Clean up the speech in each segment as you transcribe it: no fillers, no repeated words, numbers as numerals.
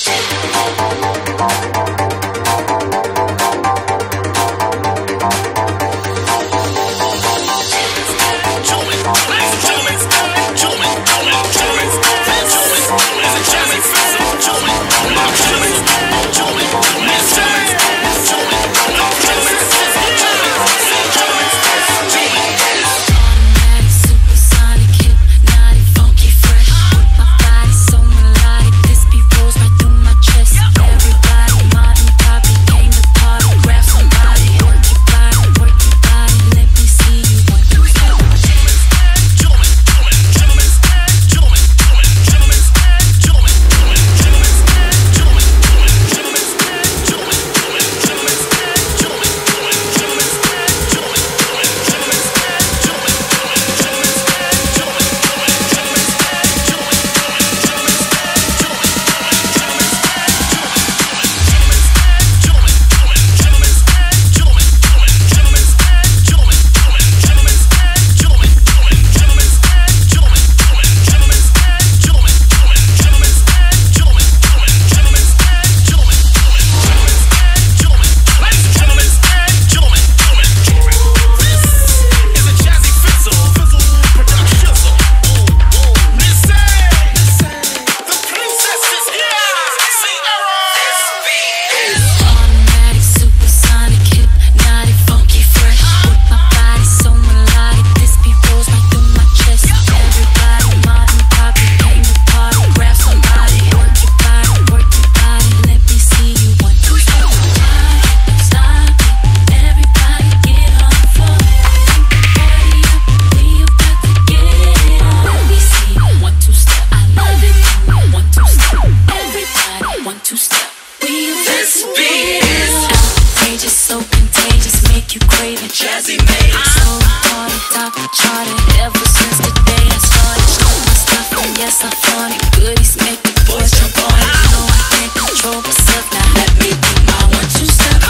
Jazzy made it so on the top of the chart ever since the day I started. Stole my stuff and yes I flaunt it. Goodies make the boys jump on it. You know I can't control myself. Now let me do my 1-2 step.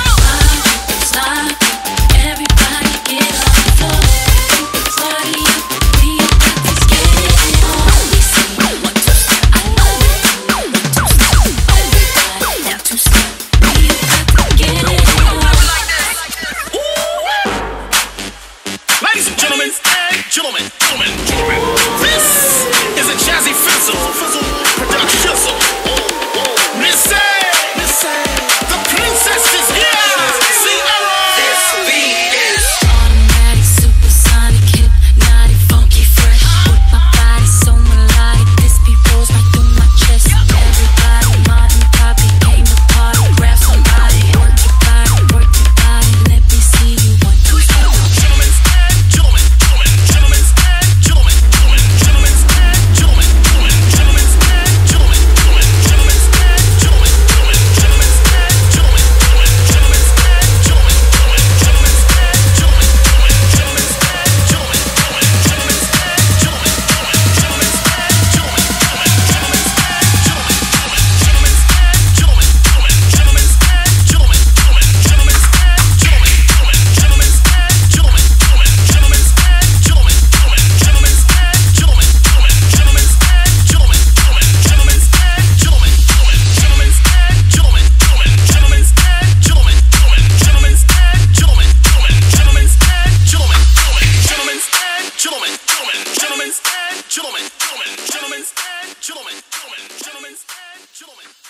Slide, everybody get on the floor. Party up, we about to get it on. We see 1-2 step. I love it. 1-2 step. Everybody 1-2 step. We about to get it on. Ladies and gentlemen, this is a Jazzy Fizzle production. Miss A, the princess is here. Sierra. This beat is automatic, supersonic, hypnotic, funky, fresh. With my body so melodic, this beat rolls right through my chest. Everybody, Martin, Poppy, came to party. Grab somebody, work your body, let me see you 1-2 step. Gentlemen.